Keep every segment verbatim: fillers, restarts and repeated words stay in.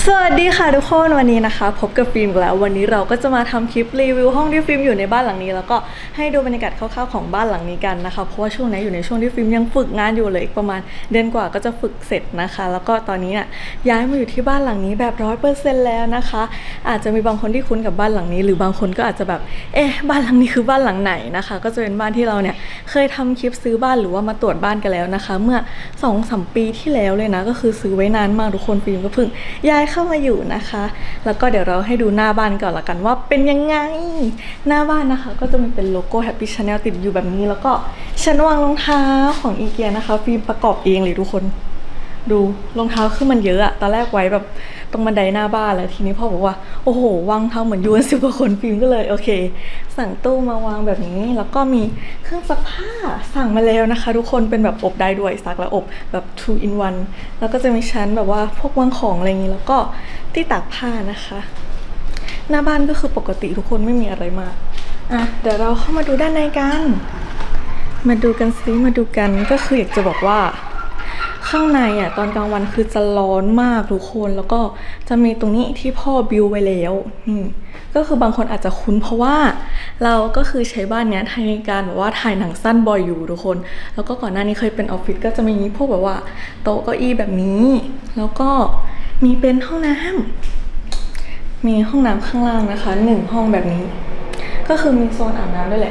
สวัสดีค่ะทุกคนวันนี้นะคะพบกับฟิล์มแล้ววันนี้เราก็จะมาทำคลิปรีวิวห้องที่ฟิล์มอยู่ในบ้านหลังนี้แล้วก็ให้ดูบรรยากาศคร่าวๆของบ้านหลังนี้กันนะคะเพราะว่าช่วงนี้อยู่ในช่วงที่ฟิล์มยังฝึกงานอยู่เลยอีกประมาณเดือนกว่าก็จะฝึกเสร็จนะคะแล้วก็ตอนนี้น่ะย้ายมาอยู่ที่บ้านหลังนี้แบบร้อยเปอร์เซ็นต์แล้วนะคะอาจจะมีบางคนที่คุ้นกับบ้านหลังนี้หรือบางคนก็อาจจะแบบเอ๊ะบ้านหลังนี้คือบ้านหลังไหนนะคะก็จะเป็นบ้านที่เราเนี่ยเคยทำคลิปซื้อบ้านหรือว่ามาตรวจบ้านกันแล้วนะคะเมื่อ สองสาม ปีที่แล้วเลยนะก็คือซื้อไว้นานมากทุกคนฟิล์มก็เพิ่งย้ายเข้ามาอยู่นะคะแล้วก็เดี๋ยวเราให้ดูหน้าบ้านก่อนละกันว่าเป็นยังไงหน้าบ้านนะคะก็จะมีเป็นโลโก้ Happy Channel ติดอยู่แบบนี้แล้วก็ชั้นวางรองเท้าของอีเกียนะคะฟิล์มประกอบเองเลยทุกคนดูรองเท้าคือมันเยอะอะตอนแรกไว้แบบตรงบันไดหน้าบ้านแล้วทีนี้พ่อบอกว่าโอ้โหวางเท้าเหมือนยูนสิบกว่าคนฟิล์มก็เลยโอเคสั่งตู้มาวางแบบนี้แล้วก็มีเครื่องซักผ้าสั่งมาแล้วนะคะทุกคนเป็นแบบอบได้ด้วยซักแล้วอบแบบ two in one แล้วก็จะมีชั้นแบบว่าพวกวางของอะไรอย่างนี้แล้วก็ที่ตากผ้านะคะหน้าบ้านก็คือปกติทุกคนไม่มีอะไรมากอ่ะเดี๋ยวเราเข้ามาดูด้านในกันมาดูกันซิมาดูกันก็คืออยากจะบอกว่าข้างในอ่ะตอนกลางวันคือจะร้อนมากทุกคนแล้วก็จะมีตรงนี้ที่พ่อบิวไว้แล้วนี่ก็คือบางคนอาจจะคุ้นเพราะว่าเราก็คือใช้บ้านเนี้ยในการแบบว่าถ่ายหนังสั้นบ่อยอยู่ทุกคนแล้วก็ก่อนหน้านี้เคยเป็นออฟฟิศก็จะมีพวกแบบว่าโต๊ะเก้าอี้แบบนี้แล้วก็มีเป็นห้องน้ำมีห้องน้ำข้างล่างนะคะหนึ่งห้องแบบนี้ก็คือมีโซนอาบน้ำด้วยแหละ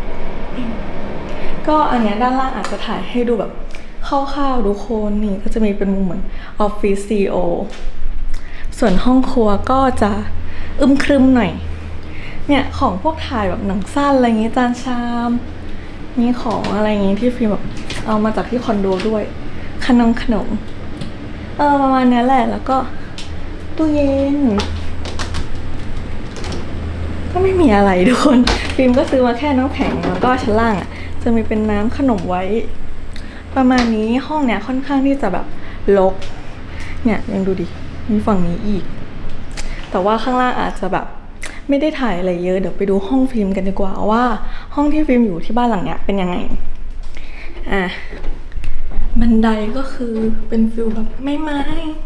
ก็อันเนี้ยด้านล่างอาจจะถ่ายให้ดูแบบคร่าวๆทุกคนนี่ก็จะมีเป็นมุมเหมือนออฟฟิศซีโอส่วนห้องครัวก็จะอึมครึมหน่อยเนี่ยของพวกถ่ายแบบหนังสั้นอะไรอย่างงี้จานชามมีของอะไรอย่างงี้ที่ฟิล์มแบบเอามาจากที่คอนโดด้วยขนมขนมเออประมาณนี้แหละแล้วก็ตู้เย็นก็ไม่มีอะไรทุกคนฟิล์มก็ซื้อมาแค่น้ำแข็งแล้วก็ชั้นล่างอ่ะจะมีเป็นน้ำขนมไว้ประมาณนี้ห้องเนี้ยค่อนข้างที่จะแบบรกเนี่ยยังดูดิมีฝั่งนี้อีกแต่ว่าข้างล่างอาจจะแบบไม่ได้ถ่ายอะไรเยอะเดี๋ยวไปดูห้องฟิล์มกันดีกว่าว่าห้องที่ฟิล์มอยู่ที่บ้านหลังเนี้ยเป็นยังไงอ่ะบันไดก็คือเป็นฟิลแบบไม้ไม้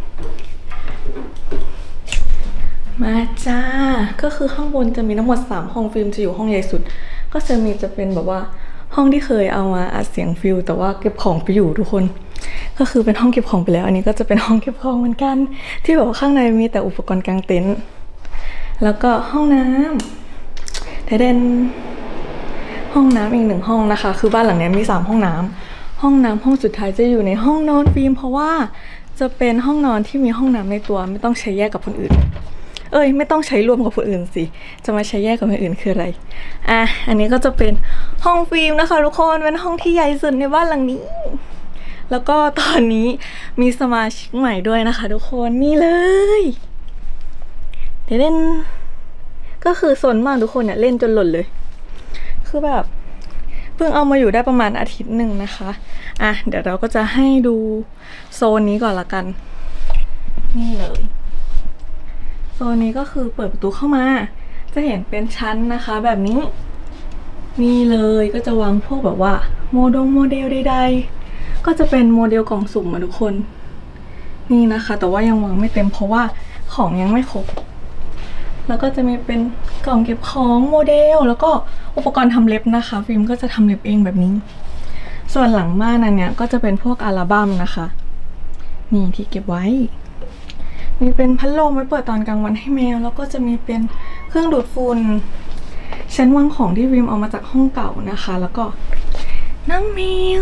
มาจ้าก็คือข้างบนจะมีทั้งหมดสามห้องฟิล์มจะอยู่ห้องใหญ่สุดก็จะมีจะเป็นแบบว่าห้องที่เคยเอามาอัดเสียงฟิลแต่ว่าเก็บของไปอยู่ทุกคนก็คือเป็นห้องเก็บของไปแล้วอันนี้ก็จะเป็นห้องเก็บของเหมือนกันที่แบบว่าข้างในมีแต่อุปกรณ์กางเต็นท์แล้วก็ห้องน้ำแต่เด่นห้องน้ำอีกหนึ่งห้องนะคะคือบ้านหลังนี้มีสามห้องน้ำห้องน้ำห้องสุดท้ายจะอยู่ในห้องนอนฟิล์มเพราะว่าจะเป็นห้องนอนที่มีห้องน้ำในตัวไม่ต้องใช้แยกกับคนอื่นเอ้ยไม่ต้องใช้รวมกับคนอื่นสิจะมาใช้แยกกับคนอื่นคืออะไรอ่ะอันนี้ก็จะเป็นห้องฟิล์มนะคะทุกคนเป็นห้องที่ใหญ่สุดในบ้านหลังนี้แล้วก็ตอนนี้มีสมาชิกใหม่ด้วยนะคะทุกคนนี่เลยเดี๋ยวเล่นก็คือโซนมากทุกคนเนี่ยเล่นจนหล่นเลยคือแบบเพิ่งเอามาอยู่ได้ประมาณอาทิตย์หนึ่งนะคะอ่ะเดี๋ยวเราก็จะให้ดูโซนนี้ก่อนละกันนี่เลยโซนนี้ก็คือเปิดประตูเข้ามาจะเห็นเป็นชั้นนะคะแบบนี้นี่เลยก็จะวางพวกแบบว่าโมดงโมเดลใดๆก็จะเป็นโมเดลกล่องสุ่มมาทุกคนนี่นะคะแต่ว่ายังวางไม่เต็มเพราะว่าของยังไม่ครบแล้วก็จะมีเป็นกล่องเก็บของโมเดลแล้วก็อุปกรณ์ทำเล็บนะคะฟิล์มก็จะทำเล็บเองแบบนี้ส่วนหลังม่านอันเนี้ยก็จะเป็นพวกอัลบั้มนะคะนี่ที่เก็บไว้มีเป็นพัดลมไว้เปิดตอนกลางวันให้แมวแล้วก็จะมีเป็นเครื่องดูดฝุ่นชั้นวางของที่วิมเอามาจากห้องเก่านะคะแล้วก็น้องแมว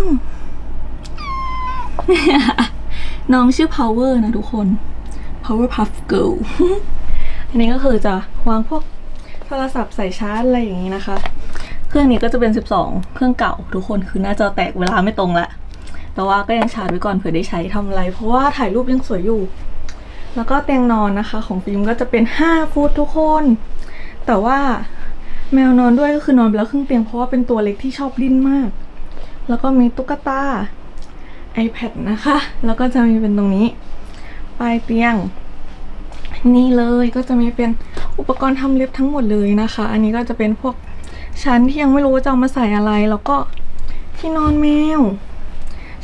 น้องชื่อ Power นะทุกคน Power Puff Girl อันนี้ก็คือจะวางพวกโทรศัพท์ใส่ชาร์จอะไรอย่างนี้นะคะเครื่องนี้ก็จะเป็นสิบสองเครื่องเก่าทุกคนคือหน้าจอแตกเวลาไม่ตรงละแต่ว่าก็ยังชาร์จไว้ก่อนเผื่อได้ใช้ทำอะไรเพราะว่าถ่ายรูปยังสวยอยู่แล้วก็เตียงนอนนะคะของฟิล์มก็จะเป็นห้าฟุตทุกคนแต่ว่าแมวนอนด้วยก็คือนอนไปแล้วครึ่งเตียงเพราะว่าเป็นตัวเล็กที่ชอบดิ้นมากแล้วก็มีตุ๊กตา iPad นะคะแล้วก็จะมีเป็นตรงนี้ปลายเตียงนี่เลยก็จะมีเป็นอุปกรณ์ทำเล็บทั้งหมดเลยนะคะอันนี้ก็จะเป็นพวกชั้นที่ยังไม่รู้ว่าจะเอามาใส่อะไรแล้วก็ที่นอนแมว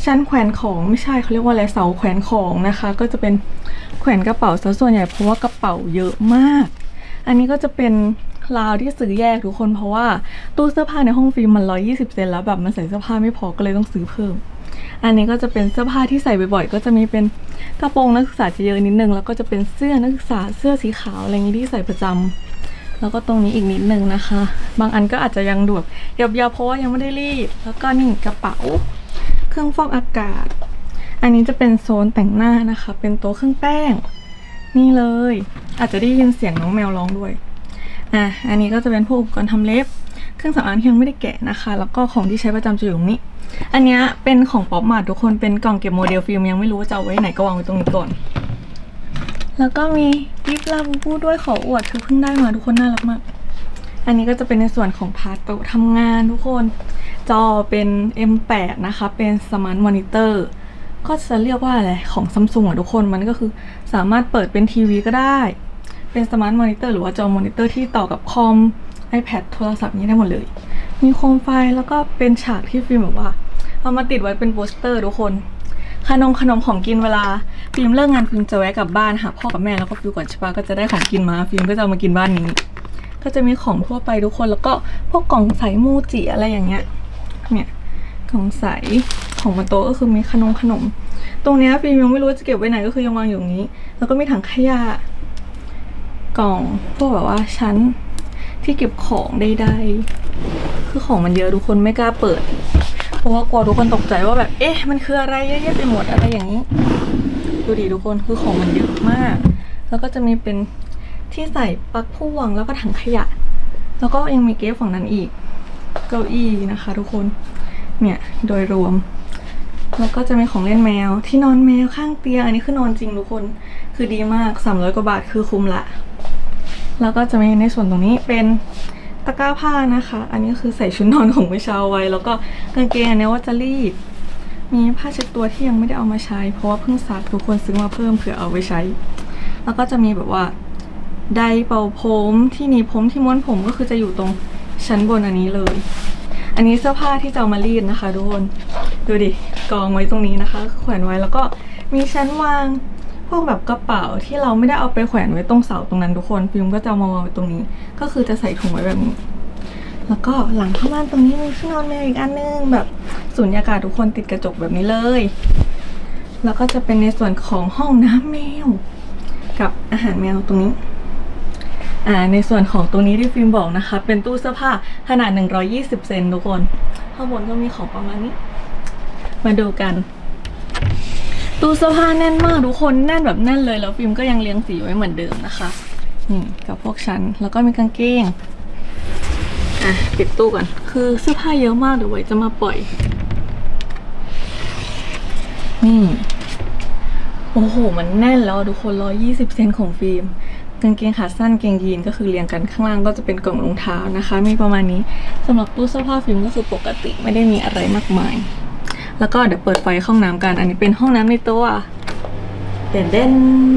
ชั้นแขวนของไม่ใช่เขาเรียกว่าอะไรเสาแขวนของนะคะก็จะเป็นแขวนกระเป๋าซะส่วนใหญ่เพราะว่ากระเป๋าเยอะมากอันนี้ก็จะเป็นราวที่ซื้อแยกทุกคนเพราะว่าตู้เสื้อผ้าในห้องฟิล์มมันร้อยยี่สิบเซนแล้วแบบมันใส่เสื้อผ้าไม่พอก็เลยต้องซื้อเพิ่มอันนี้ก็จะเป็นเสื้อผ้าที่ใส่บ่อยๆก็จะมีเป็นกระโปรงนักศึกษาจะเยอะนิดนึงแล้วก็จะเป็นเสื้อนักศึกษาเสื้อสีขาวอะไรอย่างนี้ที่ใส่ประจำแล้วก็ตรงนี้อีกนิดนึงนะคะบางอันก็อาจจะยังดูแบบยาวๆเพราะว่ายังไม่ได้รีดแล้วก็นี่กระเป๋าเครื่องฟอกอากาศอันนี้จะเป็นโซนแต่งหน้านะคะเป็นโต๊ะเครื่องแป้งนี่เลยอาจจะได้ยินเสียงน้องแมวร้องด้วยอ่ะอันนี้ก็จะเป็นพวกอุปกรณ์ทำเล็บเครื่องสำอางที่ยังไม่ได้แกะนะคะแล้วก็ของที่ใช้ประจำจะอยู่ตรงนี้อันนี้เป็นของป๊อปมาร์ททุกคนเป็นกล่องเก็บโมเดลฟิล์มยังไม่รู้ว่าจะเอาไว้ไหนก็วางไว้ตรงนี้ก่อนแล้วก็มีลิปลาบูบูด้วยขออวดคือเพิ่งได้มาทุกคนน่ารักมากอันนี้ก็จะเป็นในส่วนของพาร์ทโต๊ะทำงานทุกคนจอเป็น เอ็ม แปด นะคะเป็นสมาร์ทมอนิเตอร์ก็จะเรียกว่าอะไรของ ซัมซุง อ่ะทุกคนมันก็คือสามารถเปิดเป็นทีวีก็ได้เป็นสมาร์ทมอนิเตอร์หรือว่าจอมอนิเตอร์ที่ต่อกับคอม iPad โทรศัพท์นี้ได้หมดเลยมีโคมไฟแล้วก็เป็นฉากที่ฟิล์มแบบว่าเอามาติดไว้เป็นโปสเตอร์ทุกคนขนมขนมของกินเวลาฟิล์มเลิกงานฟิล์มจะแวะกลับบ้านหาพ่อกับแม่แล้วก็ฟิล์มก่อนใช่ปะก็จะได้ของกินมาฟิล์มก็จะเอามากินบ้านนี้ก็จะมีของทั่วไปทุกคนแล้วก็พวกกล่องใส่มูจิอะไรอย่างเงี้ยเนี่ยกล่องใส่ของบนโต๊ะก็คือมีขนมขนมตรงนี้ฟิล์มยังไม่รู้จะเก็บไว้ไหนก็คือยังวางอยู่นี้แล้วก็มีถังขยะกล่องพวกแบบว่าชั้นที่เก็บของใดๆคือของมันเยอะทุกคนไม่กล้าเปิดเพราะว่ากลัวทุกคนตกใจว่าแบบเอ๊ะมันคืออะไรเยอะแยะไปหมดอะไรอย่างนี้ดูดิทุกคนคือของมันเยอะมากแล้วก็จะมีเป็นที่ใส่ปลั๊กพ่วงแล้วก็ถังขยะแล้วก็ยังมีเก๊ฝั่งนั้นอีกเก้าอี้นะคะทุกคนเนี่ยโดยรวมแล้วก็จะมีของเล่นแมวที่นอนแมวข้างเตียงอันนี้คือนอนจริงทุกคนคือดีมากสามร้อยกว่าบาทคือคุ้มละแล้วก็จะมีในส่วนตรงนี้เป็นตะกร้าผ้านะคะอันนี้คือใส่ชุดนอนของเมื่อเช้าไว้แล้วก็กางเกงอันนี้ว่าจะรีดมีผ้าเช็ดตัวที่ยังไม่ได้เอามาใช้เพราะว่าเพิ่งซักทุกคนซื้อมาเพิ่มเผื่อเอาไว้ใช้แล้วก็จะมีแบบว่าไดร์เป่าผมที่หนีบผมที่ม้วนผมก็คือจะอยู่ตรงชั้นบนอันนี้เลยอันนี้เสื้อผ้าที่จะเอามารีดนะคะทุกคนดูดิกองไว้ตรงนี้นะคะแขวนไว้แล้วก็มีชั้นวางพวกแบบกระเป๋าที่เราไม่ได้เอาไปแขวนไว้ตรงเสาตรงนั้นทุกคนฟิล์มก็จะเอามาวางไว้ตรงนี้ก็คือจะใส่ถุงไว้แบบนี้แล้วก็หลังผ้าม่านตรงนี้มีที่นอนแมวอีกอันนึงแบบสูญญากาศทุกคนติดกระจกแบบนี้เลยแล้วก็จะเป็นในส่วนของห้องน้ำแมวกับอาหารแมวตรงนี้อ่าในส่วนของตรงนี้ที่ฟิล์มบอกนะคะเป็นตู้เสื้อผ้าขนาดหนึ่งร้อยยี่สิบเซนทุกคนข้างบนก็มีของประมาณนี้มาดูกันตู้เสื้อผ้าแน่นมากทุกคนแน่นแบบแน่นเลยแล้วฟิล์มก็ยังเรียงสีไว้เหมือนเดิมนะคะนี่กับพวกชั้นแล้วก็มีกางเกงอ่ะปิดตู้ก่อนคือเสื้อผ้าเยอะมากเดี๋ยวไว้จะมาปล่อยนี่โอ้โหมันแน่นแล้วทุกคนร้อยยี่สิบเซนของฟิล์มกางเกงขาสั้นเกงยีนก็คือเรียงกันข้างล่างก็จะเป็นกล่องรองเท้านะคะมีประมาณนี้สำหรับตู้เสื้อผ้าฟิล์มก็คือปกติไม่ได้มีอะไรมากมายแล้วก็เดี๋ยวเปิดไฟห้องน้ำกันอันนี้เป็นห้องน้ำในตัวเด่นเด่น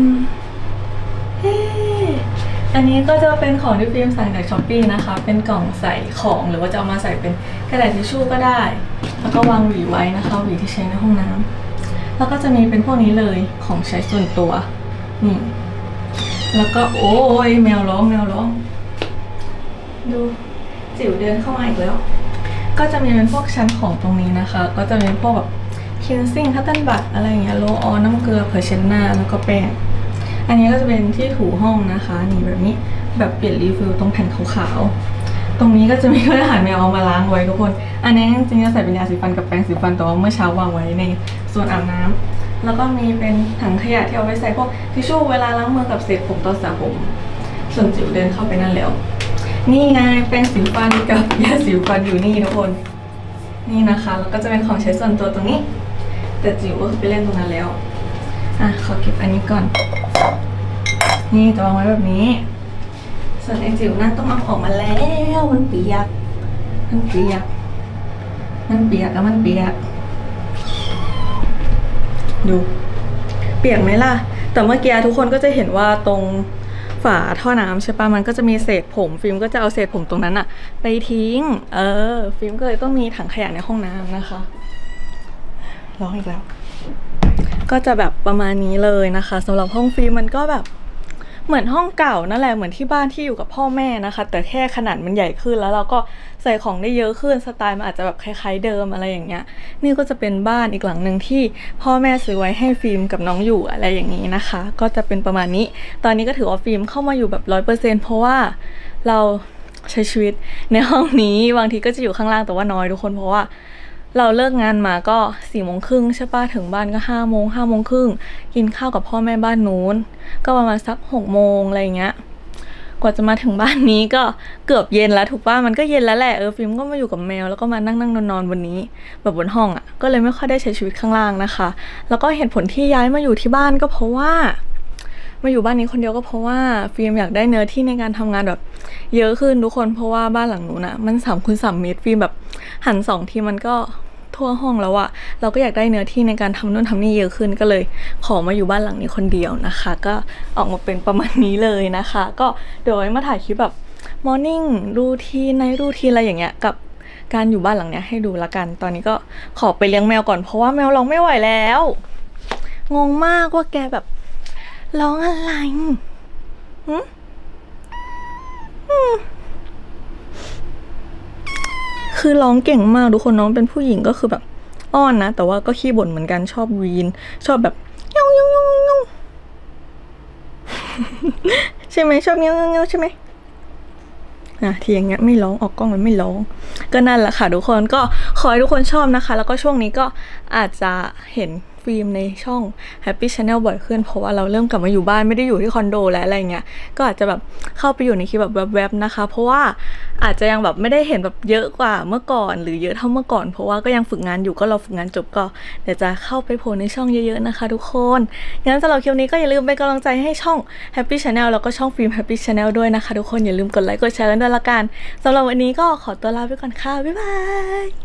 อันนี้ก็จะเป็นของที่ฟิล์มสั่งจากช้อปปี้นะคะเป็นกล่องใส่ของหรือว่าจะเอามาใส่เป็นกระดาษทิชชู่ก็ได้แล้วก็วางหวีไว้นะคะหวีที่ใช้ในห้องน้ำแล้วก็จะมีเป็นพวกนี้เลยของใช้ส่วนตัวนี่แล้วก็โอ้ยแมวร้องแมวร้องดูจิ๋วเดินเข้ามาอีกแล้วก็จะมีเป็นพวกชั้นของตรงนี้นะคะก็จะเป็นพวกแบบคินซิ่งคัตเติ้ลบัตอะไรอย่างเงี้ยโรลออนน้ำเกลือเผยเช็ดหน้าแล้วก็แป้งอันนี้ก็จะเป็นที่ถูห้องนะคะนี่แบบนี้แบบเปลี่ยนรีฟิลตรงแผ่นขาวๆตรงนี้ก็จะมีเครื่องอาหารแมวเอามาล้างไว้ทุกคนอันนี้จริงๆจะใส่เป็นยาสีฟันกับแปรงสีฟันแต่ว่าเมื่อเช้าวางไว้ในส่วนอาบน้ำแล้วก็มีเป็นถังขยะที่เอาไว้ใส่พวกทิชชู่เวลาล้างมือกับเศษผมตอนสระผมส่วนจิ๋วเดินเข้าไปนั่นแล้วนี่ไงแปรงสีฟันกับยาสีฟันอยู่นี่ทุกคนนี่นะคะแล้วก็จะเป็นของใช้ส่วนตัวตรงนี้แต่จิ๋วก็คือไปเล่นตรงนั้นแล้วอ่ะขอเก็บอันนี้ก่อนนี่จะวางไว้แบบนี้ส่วนไอจิ๋วนั่นต้องเอาออกมาแล้วมันเปียกมันเปียกมันเปียกแล้วมันเปียกดูเปียกไหมล่ะแต่เมื่อกี้ทุกคนก็จะเห็นว่าตรงฝาท่อน้ำใช่ปะมันก็จะมีเศษผมฟิล์มก็จะเอาเศษผมตรงนั้นอะไปทิ้งเออฟิล์มก็เลยต้องมีถังขยะในห้องน้ำนะคะร้องอีกแล้วก็จะแบบประมาณนี้เลยนะคะสำหรับห้องฟิล์มมันก็แบบเหมือนห้องเก่านั่นแหละเหมือนที่บ้านที่อยู่กับพ่อแม่นะคะแต่แค่ขนาดมันใหญ่ขึ้นแล้วเราก็ใส่ของได้เยอะขึ้นสไตล์มันอาจจะแบบคล้ายๆเดิมอะไรอย่างเงี้ยนี่ก็จะเป็นบ้านอีกหลังหนึ่งที่พ่อแม่ซื้อไว้ให้ฟิล์มกับน้องอยู่อะไรอย่างนี้นะคะก็จะเป็นประมาณนี้ตอนนี้ก็ถือว่าฟิล์มเข้ามาอยู่แบบร้อยเปอร์เซ็นต์เพราะว่าเราใช้ชีวิตในห้องนี้บางทีก็จะอยู่ข้างล่างแต่ว่าน้อยทุกคนเพราะว่าเราเลิกงานมาก็สี่โมงครึ่งใช่ปะถึงบ้านก็ห้าโมงห้าโมงครึ่งกินข้าวกับพ่อแม่บ้านนู้นก็ประมาณสักหกโมงอะไรเงี้ยกว่าจะมาถึงบ้านนี้ก็เกือบเย็นแล้วถูกป่ะมันก็เย็นแล้วแหละเออฟิล์มก็มาอยู่กับแมวแล้วก็มานั่งนั่งนอนนอนบนนี้แบบบนห้องอ่ะก็เลยไม่ค่อยได้ใช้ชีวิตข้างล่างนะคะแล้วก็เหตุผลที่ย้ายมาอยู่ที่บ้านก็เพราะว่ามาอยู่บ้านนี้คนเดียวก็เพราะว่าฟิล์มอยากได้เนื้อที่ในการทำงานแบบเยอะขึ้นทุกคนเพราะว่าบ้านหลังนู้นอะมันสามคูณสามเมตรฟิล์มแบบหันสองทีมันก็ทั่วห้องแล้วอะเราก็อยากได้เนื้อที่ในการทำนู่นทำนี่เยอะขึ้นก็เลยขอมาอยู่บ้านหลังนี้คนเดียวนะคะก็ออกมาเป็นประมาณนี้เลยนะคะก็เดี๋ยวไว้มาถ่ายคลิปแบบมอร์นิ่งรูทีนไนท์รูทีนอะไรอย่างเงี้ยกับการอยู่บ้านหลังเนี้ยให้ดูละกันตอนนี้ก็ขอไปเลี้ยงแมวก่อนเพราะว่าแมวร้องไม่ไหวแล้วงงมากว่าแกแบบร้องอะไรหืมคือร้องเก่งมากทุกคนน้องเป็นผู้หญิงก็คือแบบอ้อนนะแต่ว่าก็ขี้บ่นเหมือนกันชอบวีนชอบแบบเงี้ยวเงี้ยวเงี้ยวเงี้ยวใช่ไหมชอบเงี้ยวเงี้ยวเงี้ยวใช่ไหมอ่ะทีอย่างเงี้ยไม่ร้องออกกล้องมันไม่ร้องก็นั่นแหละค่ะทุกคนก็ขอให้ทุกคนชอบนะคะแล้วก็ช่วงนี้ก็อาจจะเห็นฟิล์มในช่อง Happy Channel บ่อยขึ้นเพราะว่าเราเริ่มกลับมาอยู่บ้านไม่ได้อยู่ที่คอนโดแล้วอะไรเงี้ยก็อาจจะแบบเข้าไปอยู่ในคลิปแบบแวบๆนะคะเพราะว่าอาจจะยังแบบไม่ได้เห็นแบบเยอะกว่าเมื่อก่อนหรือเยอะเท่าเมื่อก่อนเพราะว่าก็ยังฝึกงานอยู่ก็เราฝึกงานจบก็เดี๋ยวจะเข้าไปโผล่ในช่องเยอะๆนะคะทุกคนงั้นสำหรับคลิปนี้ก็อย่าลืมเป็นกำลังใจให้ช่อง Happy Channel แล้วก็ช่องฟิล์ม Happy Channel ด้วยนะคะทุกคนอย่าลืมกดไลค์กดแชร์กันด้วยละกันสำหรับวันนี้ก็ขอตัวลาไปก่อนค่ะบ๊ายบาย